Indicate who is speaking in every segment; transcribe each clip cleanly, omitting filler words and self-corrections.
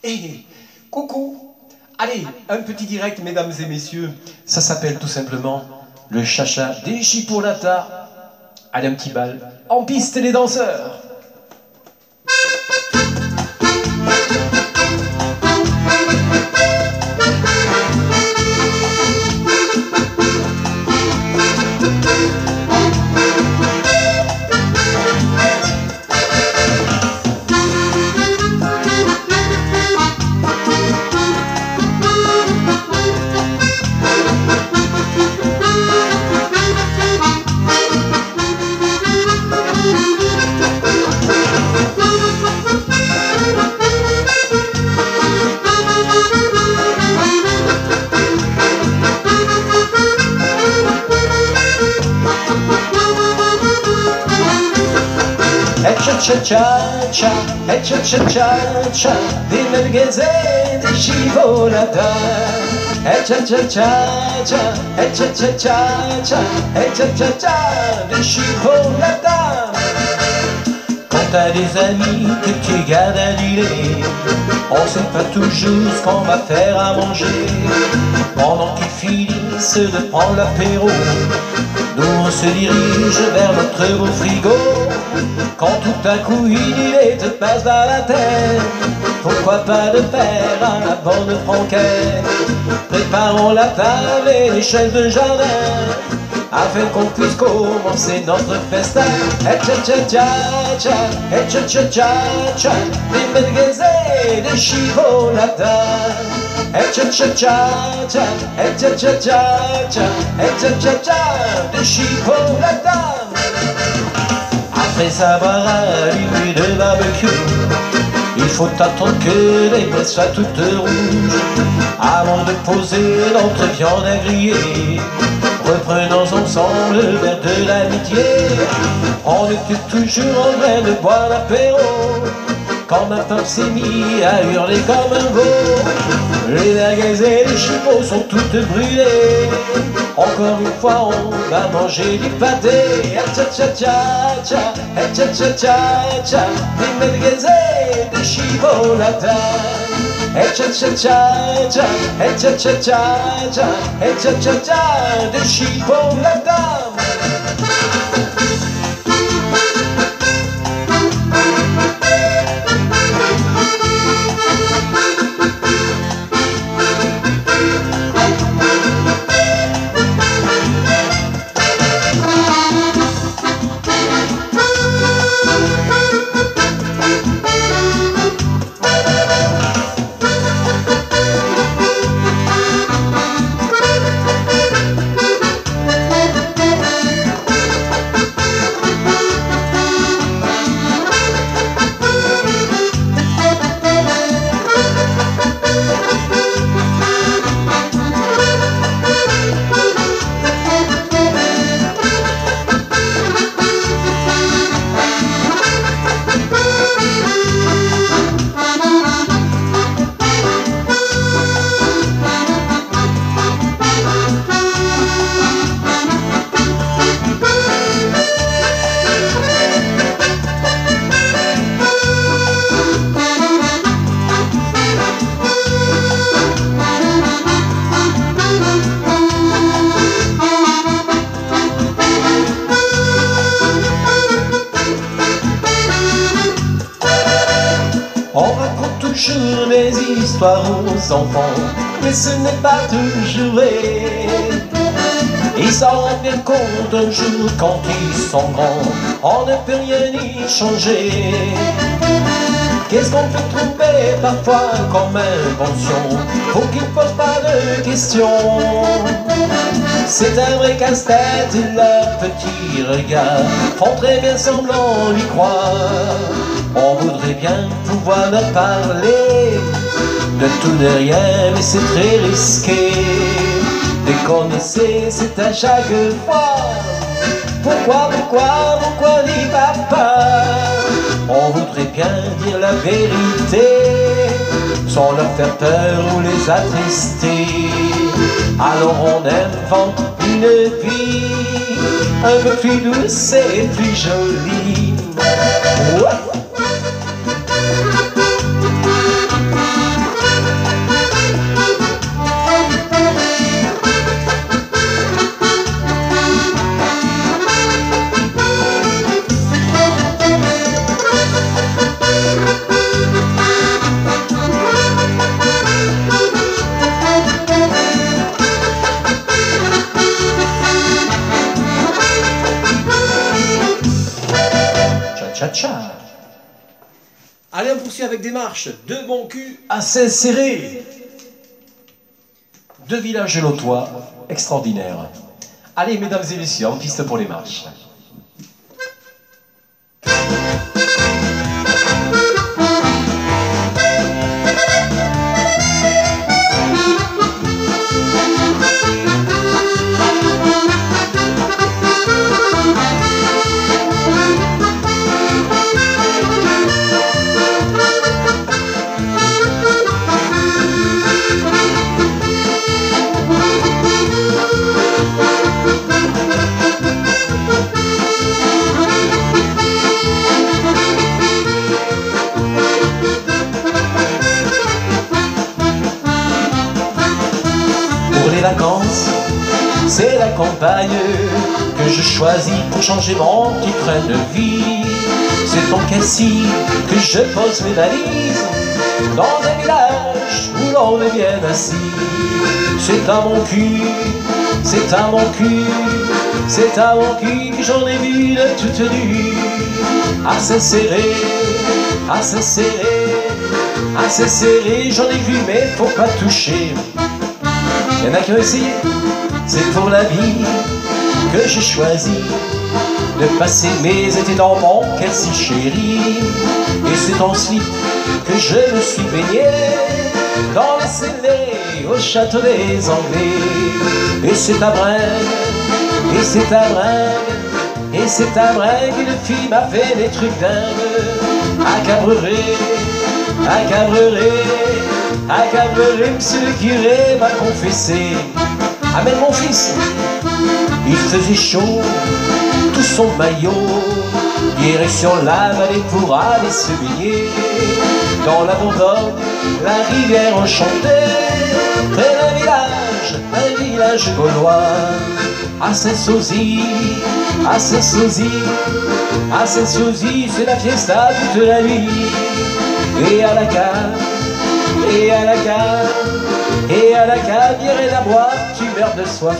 Speaker 1: Hé, coucou! Allez, un petit direct, mesdames et messieurs. Ça s'appelle tout simplement le chacha des chipolatas. Allez, un petit bal. En piste, les danseurs!
Speaker 2: Cha-cha-cha-cha, cha-cha-cha-cha, des merguez et des chipolatas. Cha-cha-cha-cha, cha-cha-cha-cha, cha-cha-cha-cha, des chipolatas. Quand t'as des amis que tu gardes à dîner, on sait pas toujours ce qu'on va faire à manger. Pendant qu'ils finissent de prendre l'apéro, nous on se dirige vers notre beau frigo. Quand tout à coup une idée te passe par la tête, pourquoi pas de faire à la bonne franquette? Préparons la table et l'échelle de jardin, afin qu'on puisse commencer notre festin. Cha-cha-cha-cha, cha-cha-cha-cha, des merguez et des chipolatas. Cha-cha-cha-cha, cha-cha-cha-cha, cha-cha-cha-cha, des chipolatas. Après avoir allumé le barbecue, il faut attendre que les braises soient toutes rouges avant de poser notre viande à griller. Reprenons ensemble le verre de l'amitié. On était toujours en train de boire l'apéro quand ma femme s'est mise à hurler comme un veau. Les merguez et les chipots sont toutes brûlées. Encore une fois on va manger du pâté. Cha-cha-cha-cha, cha-cha-cha-cha, des merguez et des chipolatas. Cha-cha-cha-cha, cha-cha-cha-cha, cha-cha-cha, des chipolatas. On raconte toujours des histoires aux enfants, mais ce n'est pas toujours vrai. Ils s'en rendent bien compte un jour quand ils sont grands, on ne peut rien y changer. Qu'est-ce qu'on peut tromper parfois comme invention pour qu'ils ne posent pas de questions? C'est un vrai casse-tête et leurs petits regards font très bien semblant d'y croire. On voudrait bien pouvoir leur parler de tout de rien, mais c'est très risqué. Dès qu'on essaie, c'est à chaque fois. Pourquoi dit papa? On voudrait bien dire la vérité sans leur faire peur ou les attrister. Alors on invente une vie un peu plus douce et plus jolie. Ouais.
Speaker 1: avec des marches de mon cul assez serré. Deux villages lotois extraordinaires. Allez, mesdames et messieurs, en piste pour les marches.
Speaker 2: Vacances, c'est la campagne que je choisis pour changer mon petit train de vie. C'est en Cassis que je pose mes valises, dans un village où l'on est bien assis. C'est à mon cul, c'est à mon cul, c'est à mon cul que j'en ai vu de toute nue. Assez serré, assez serré, assez serré, j'en ai vu mais faut pas toucher. Y'en a qui ont essayé, c'est pour la vie que j'ai choisi de passer mes étés dans mon Cassis chéri. Et c'est ensuite que je me suis baigné dans les scellés au château des Anglais. Et c'est à Bringues, et c'est à Bringues, et c'est à Bringues une fille m'a fait des trucs dingues. À Cabreret, à Cabreret, à Cabreret, monsieur le curé m'a confessé. Amène mon fils, il faisait chaud, tout son maillot, direction la vallée pour aller se baigner. Dans la Bourgogne, la rivière enchantée, près d'un village gaulois. À Saint-Sozy, à Saint-Sozy, à Saint-Sozy, c'est la fiesta toute la nuit. Et à la cave, et à la cave, et à la cave, j'irai la boire, tu meurs de soif.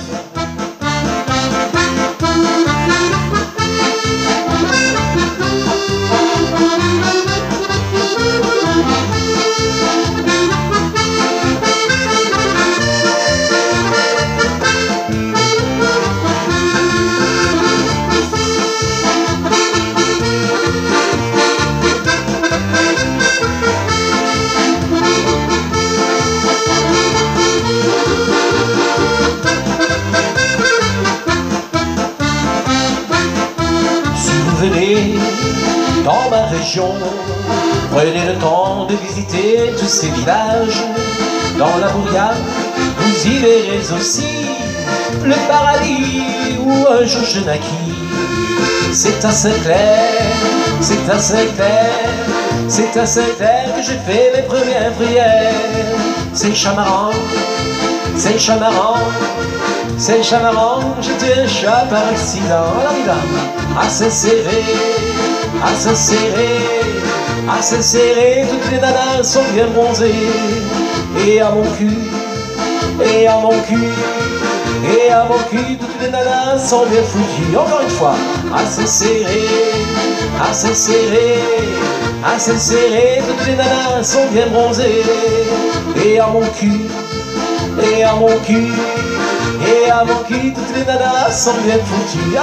Speaker 2: Dans ma région, prenez le temps de visiter tous ces villages. Dans la bourgade, vous y verrez aussi le paradis où un jour je naquis. C'est à Saint-Clair, c'est à Saint-Clair, c'est à Saint-Clair que j'ai fait mes premières prières. C'est Chamarrand, c'est Chamarrand, c'est Chamarrand, j'étais un chat par accident. Assez serré, assez serré, assez serré, toutes les nanas sont bien bronzées. Et à mon cul, et à mon cul, et à mon cul, toutes les nanas sont bien foutues. Encore une fois, assez serré, assez serré, assez serré, toutes les nanas sont bien bronzées. Et à mon cul, et à mon cul, et à mon cul, toutes les nanas sont bien foutues.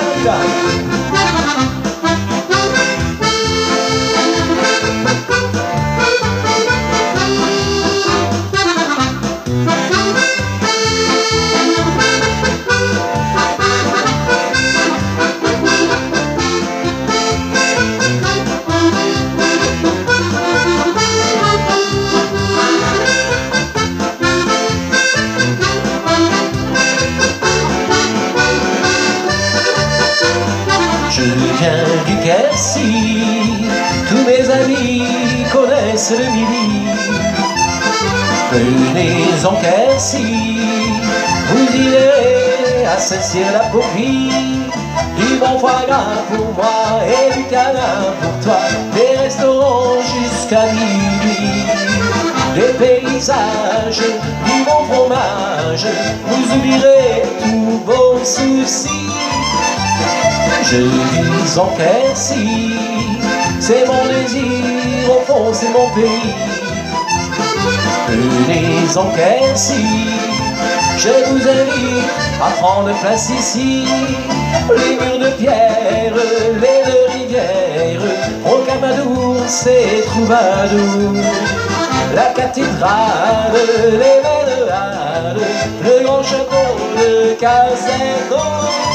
Speaker 2: Je viens du Cassis, tous mes amis connaissent le midi. Venez en Cassis, vous y verrez à Saint-Cyr-la-Popie. Du bon foie gras pour moi et du canard pour toi, des restaurants jusqu'à minuit. Des paysages, du bon fromage, vous oublierez tous vos soucis. Je vis en Cassis, c'est mon désir, au fond c'est mon pays. Venez en Quercy, je vous invite à prendre place ici. Les murs de pierre, les deux rivières, Rocamadour, c'est Troubadour. La cathédrale, les belles halles, le grand château de Cazenco.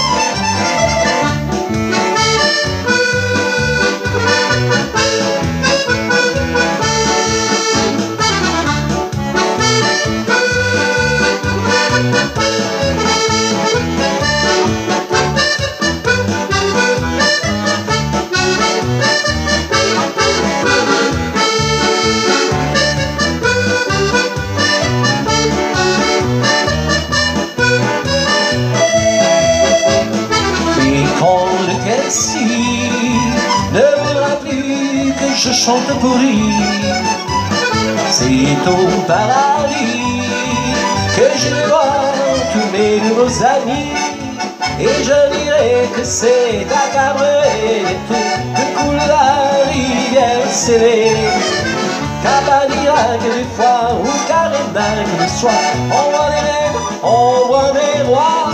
Speaker 2: Ne voudra plus que je chante pour lui. C'est au paradis que je vais voir tous mes nouveaux amis. Et je dirai que c'est à Cabré que coule la rivière scellée. Cabanira que des fois ou Carena que des soirs. On voit des reines, on voit des rois.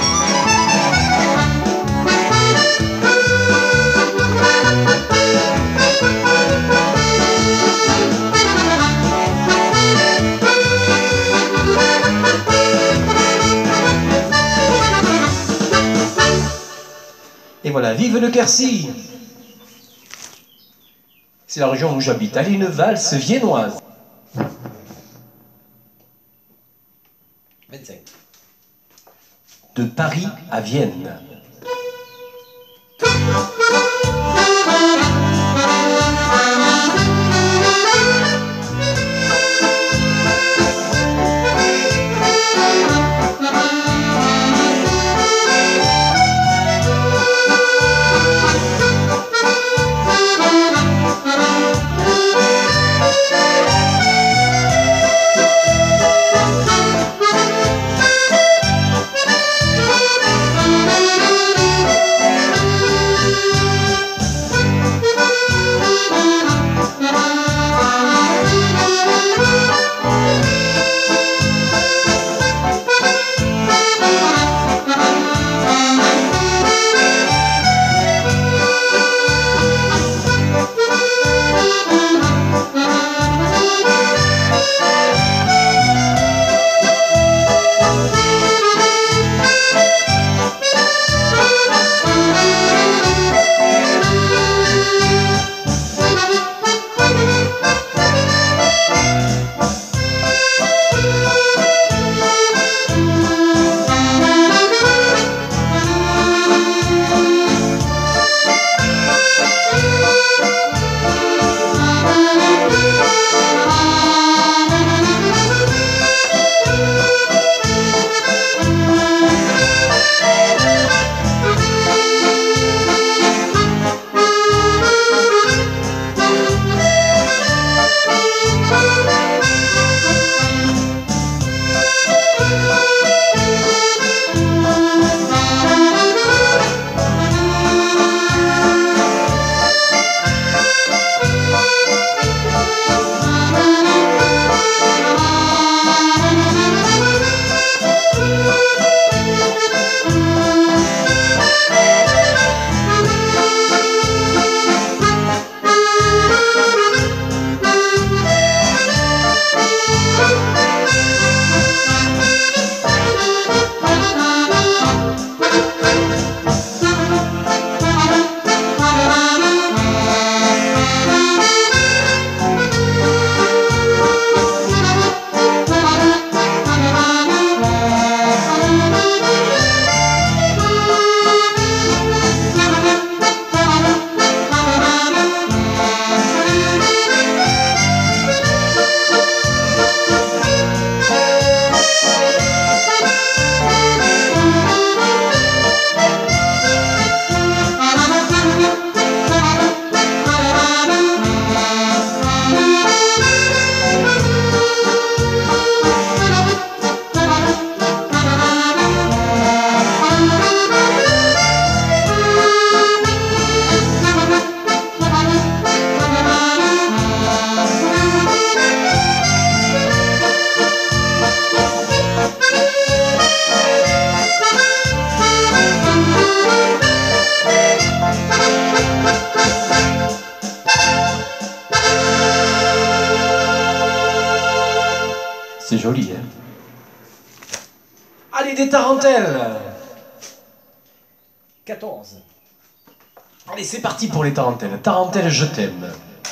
Speaker 1: Et voilà, vive le Quercy! C'est la région où j'habite. Allez, une valse viennoise. 25. De Paris à Vienne. C'est joli, hein? Allez, des tarentelles. 14. Allez, c'est parti pour les tarentelles. Tarentelle, je t'aime.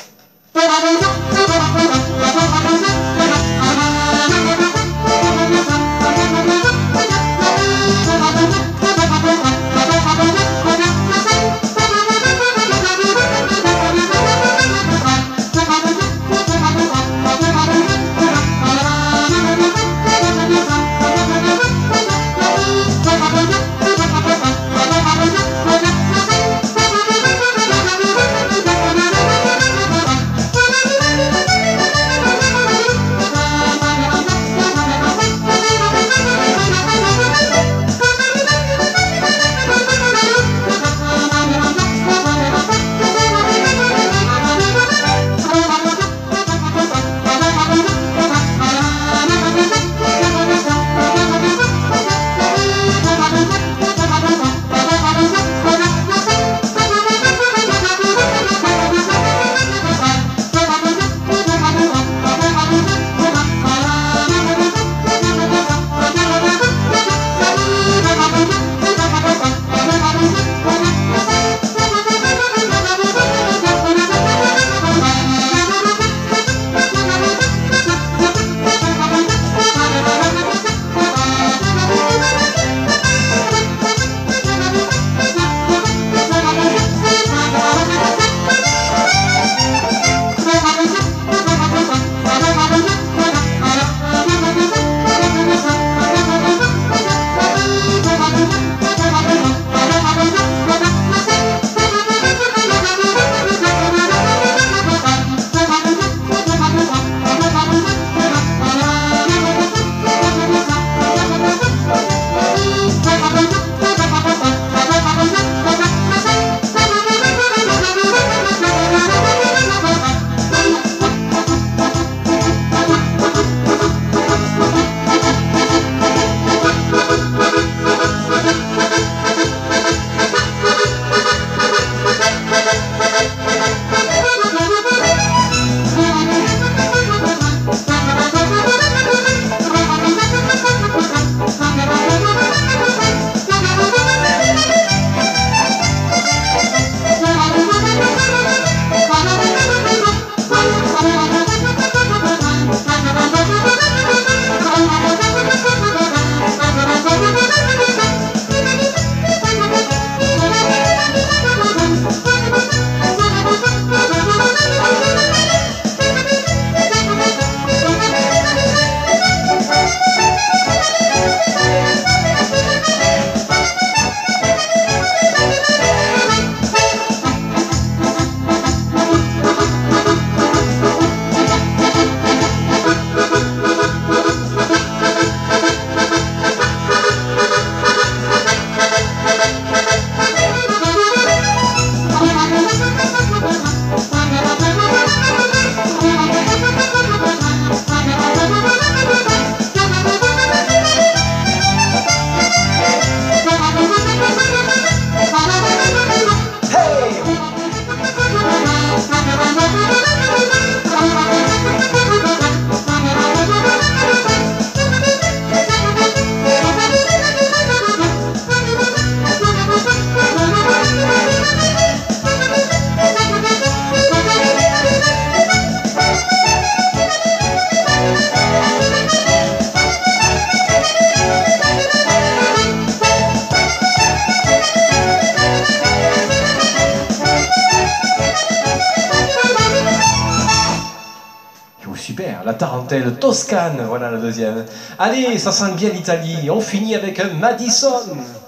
Speaker 1: Super, la tarentelle toscane, voilà la deuxième. Allez, ça sent bien l'Italie. On finit avec un Madison.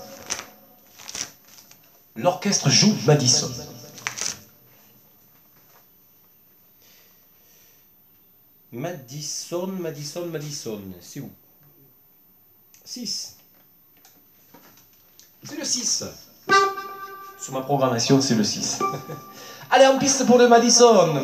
Speaker 1: L'orchestre joue Madison. Madison, Madison, Madison. C'est où? 6. C'est le 6. Sur ma programmation, c'est le 6. Allez, en piste pour le Madison.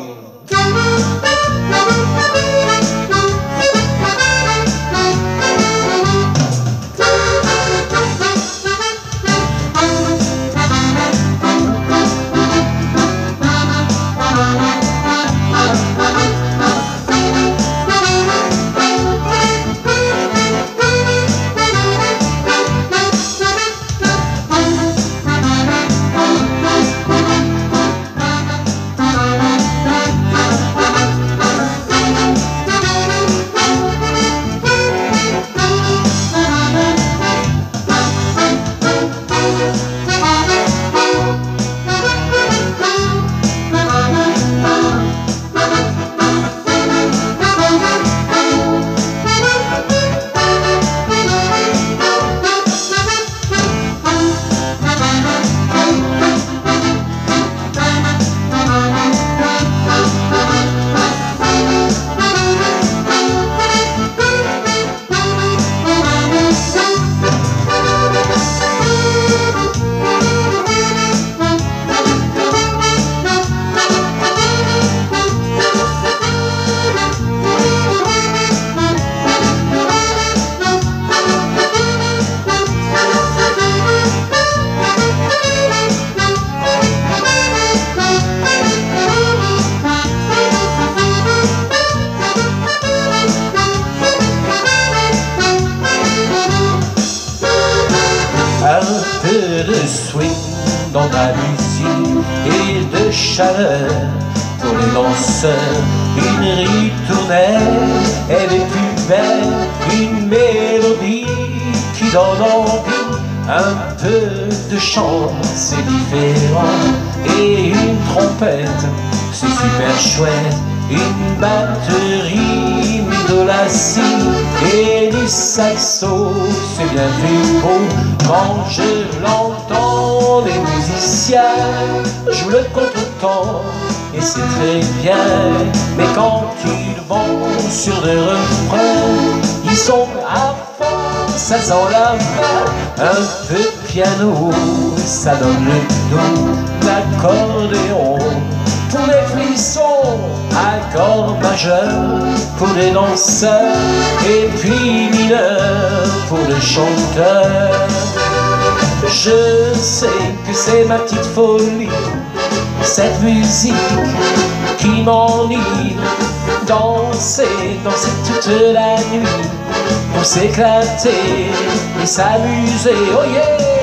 Speaker 2: de swing dans la musique et de chaleur pour les danseurs. Une ritournelle, elle est plus belle, une mélodie qui donne envie. Un peu de chant, c'est différent, et une trompette, c'est super chouette. Une batterie, de la scie et du saxo, c'est bien plus beau. Quand je l'entends, les musiciens jouent le contretemps et c'est très bien. Mais quand ils vont sur le refrain, ils sont à fond, ça sent la fin. Un peu de piano, ça donne le dos. L'accordéon pour les frissons, accord majeur pour les danseurs, et puis mineur pour les chanteurs. Je sais que c'est ma petite folie, cette musique qui m'enivre. Danser, danser toute la nuit pour s'éclater et s'amuser, oh yeah!